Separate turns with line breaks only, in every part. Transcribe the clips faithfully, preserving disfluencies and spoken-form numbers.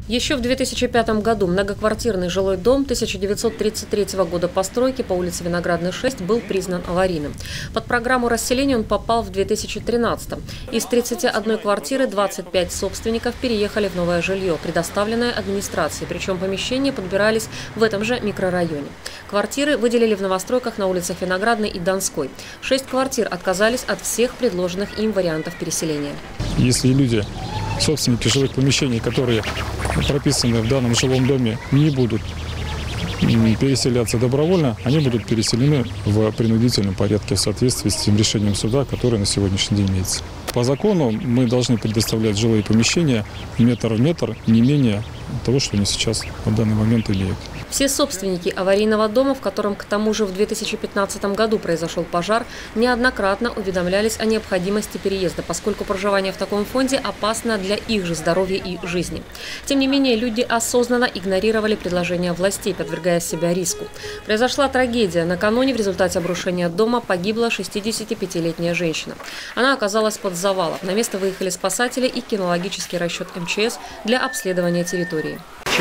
Еще в две тысячи пятом году многоквартирный жилой дом тысяча девятьсот тридцать третьего года постройки по улице Виноградной, шесть был признан аварийным. Под программу расселения он попал в две тысячи тринадцатом. Из тридцати одной квартиры двадцать пять собственников переехали в новое жилье, предоставленное администрацией, причем помещения подбирались в этом же микрорайоне. Квартиры выделили в новостройках на улицах Виноградной и Донской. Шесть квартир отказались от всех предложенных им вариантов переселения.
Если люди, собственники жилых помещений, которые прописаны в данном жилом доме, не будут переселяться добровольно, они будут переселены в принудительном порядке в соответствии с тем решением суда, которое на сегодняшний день имеется. По закону мы должны предоставлять жилые помещения метр в метр, не менее того, что они сейчас в данный момент имеют.
Все собственники аварийного дома, в котором к тому же в две тысячи пятнадцатом году произошел пожар, неоднократно уведомлялись о необходимости переезда, поскольку проживание в таком фонде опасно для их же здоровья и жизни. Тем не менее, люди осознанно игнорировали предложения властей, подвергая себя риску. Произошла трагедия. Накануне в результате обрушения дома погибла шестидесятипятилетняя женщина. Она оказалась под завалом. На место выехали спасатели и кинологический расчет эм че эс для обследования территории.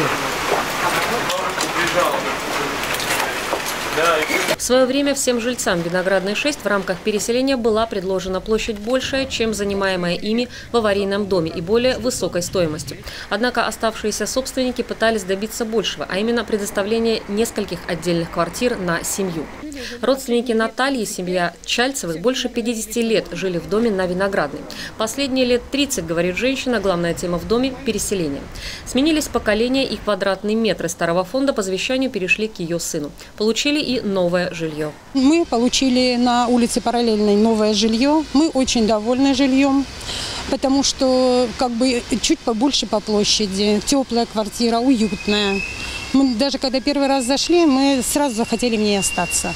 В свое время всем жильцам Виноградной, шесть в рамках переселения была предложена площадь большая, чем занимаемая ими в аварийном доме и более высокой стоимостью. Однако оставшиеся собственники пытались добиться большего, а именно предоставления нескольких отдельных квартир на семью. Родственники Натальи, семья Чальцевых, больше пятидесяти лет жили в доме на Виноградной. Последние лет тридцать, говорит женщина, главная тема в доме – переселение. Сменились поколения, и квадратные метры старого фонда по завещанию перешли к ее сыну. Получили и новое жилье.
Мы получили на улице Параллельной новое жилье. Мы очень довольны жильем, потому что как бы чуть побольше по площади, теплая квартира, уютная. Мы даже когда первый раз зашли, мы сразу захотели в ней остаться.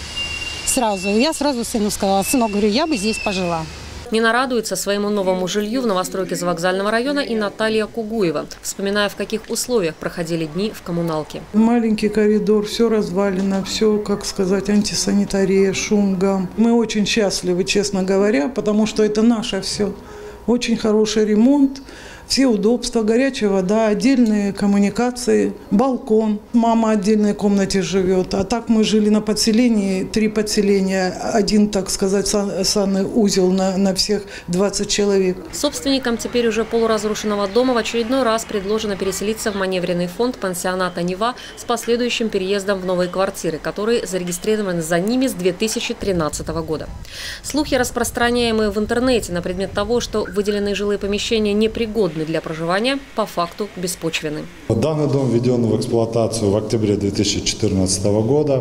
Сразу. Я сразу сыну сказала: сынок, говорю, я бы здесь пожила.
Нина радуется своему новому жилью в новостройке Завокзального района и Наталья Кугуева, вспоминая, в каких условиях проходили дни в коммуналке.
Маленький коридор, все развалено, все, как сказать, антисанитария, шум, гам. Мы очень счастливы, честно говоря, потому что это наше все. Очень хороший ремонт. Все удобства, горячая вода, отдельные коммуникации, балкон. Мама в отдельной комнате живет. А так мы жили на подселении, три подселения, один, так сказать, санный узел на, на всех двадцать человек.
Собственникам теперь уже полуразрушенного дома в очередной раз предложено переселиться в маневренный фонд пансионата «Нева» с последующим переездом в новые квартиры, которые зарегистрированы за ними с две тысячи тринадцатого года. Слухи, распространяемые в интернете на предмет того, что выделенные жилые помещения непригодны для проживания, по факту беспочвенны.
Данный дом введен в эксплуатацию в октябре две тысячи четырнадцатого года.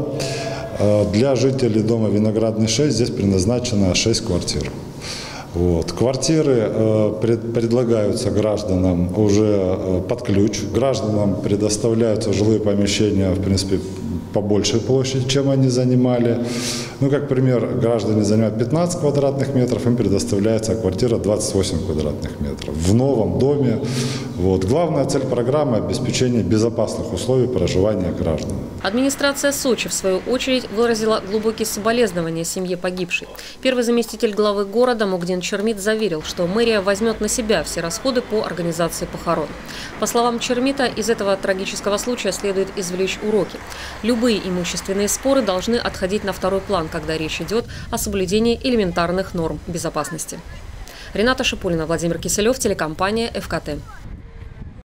Для жителей дома Виноградный, шесть здесь предназначено шесть квартир. Вот. Квартиры э, пред, предлагаются гражданам уже под ключ. Гражданам предоставляются жилые помещения, в принципе, по большей площади, чем они занимали. Ну, как пример, граждане занимают пятнадцать квадратных метров, им предоставляется квартира двадцать восемь квадратных метров в новом доме. Вот. Главная цель программы – обеспечение безопасных условий проживания граждан.
Администрация Сочи, в свою очередь, выразила глубокие соболезнования семье погибшей. Первый заместитель главы города Мугдин Чермит заверил, что мэрия возьмет на себя все расходы по организации похорон. По словам Чермита, из этого трагического случая следует извлечь уроки. Любые имущественные споры должны отходить на второй план, когда речь идет о соблюдении элементарных норм безопасности. Рената Шипулина, Владимир Киселев, телекомпания эф ка тэ.